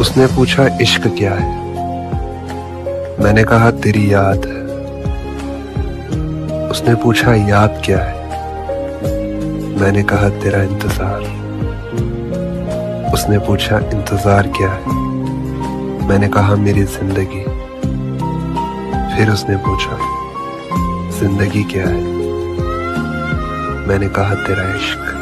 उसने पूछा इश्क क्या है। मैंने कहा तेरी याद है। उसने पूछा याद क्या है। मैंने कहा तेरा इंतजार। उसने पूछा इंतजार क्या है। मैंने कहा मेरी जिंदगी। फिर उसने पूछा जिंदगी क्या है। मैंने कहा तेरा इश्क।